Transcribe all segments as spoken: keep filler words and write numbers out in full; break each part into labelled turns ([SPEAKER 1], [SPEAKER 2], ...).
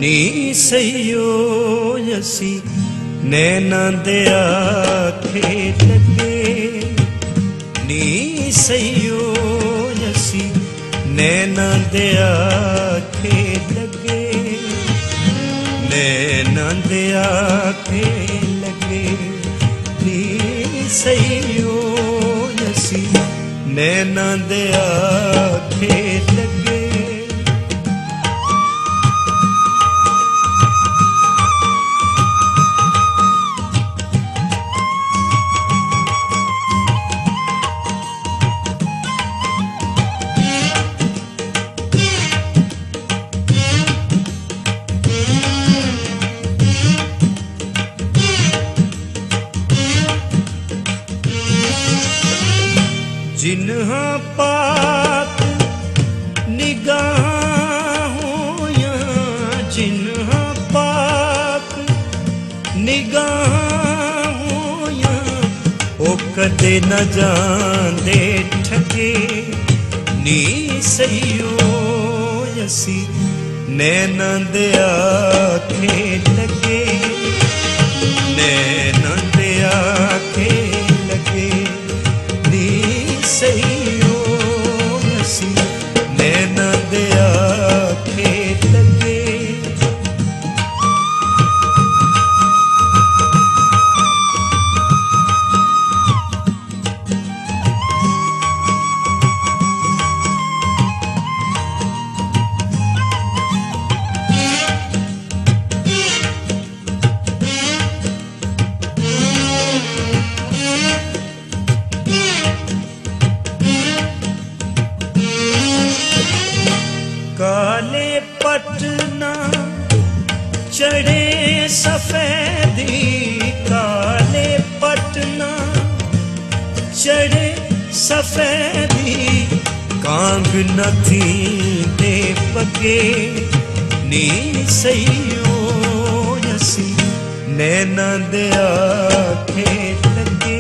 [SPEAKER 1] नी सईयो यसी नैना दे आखे लगे, नी सईयो यसी नैना दे आखे लगे, नैना दे आखे लगे, नी सईयो यसी नैना दे आखे लगे। जिन्हा पाक निगाहों या जिन्हा पाक निगाहों या ओ कदे न जांदे ठगे, नी सईयो यसी नैना दे आखे लगे, नैना दे आखे लगे, सईयो यसी नैना दे आखे लगे। काले पटना चढ़े सफेदी, काले पटना चढ़े सफेदी, कांग न थी दे पगे, नी सईयो यसी नैना दे आखे लगे,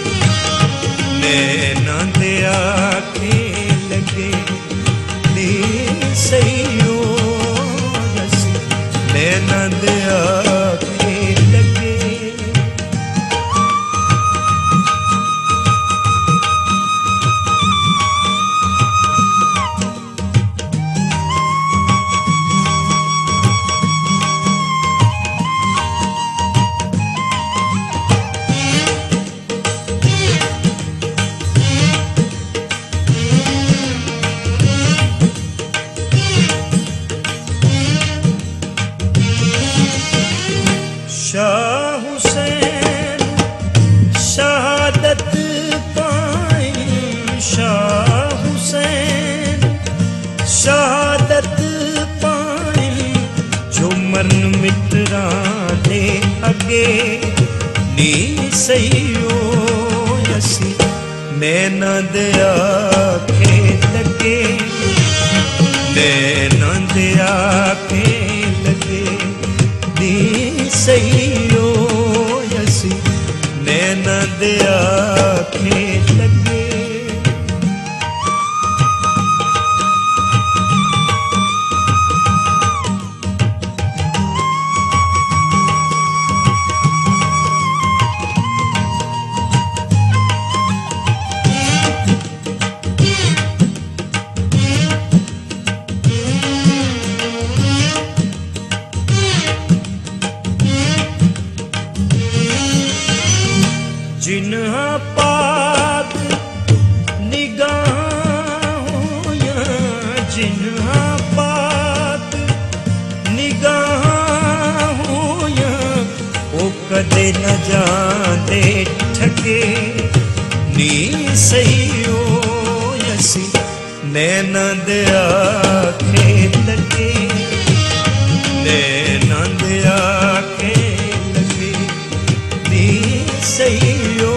[SPEAKER 1] नैना दे आखे लगे, नी सईयो यसी नैना दे आखे लगे। शाह हुसैन शहादत पाई, शाह हुसैन शहादत पाई, जो मरन मित्रा दे अगे, नी सईयो यसी नैना दे आखे लगे, नैना दे आखे लगे, नी सईयो यसी नैना दे आखे लगे। जिन्हा पाक निगाहों या जिन्हा पाक निगाहों या ओ कदे न जांदे ठगे, नी सईयो यसी नैना दे आखे लगे, नैना दे आखे लगे, नी सईयो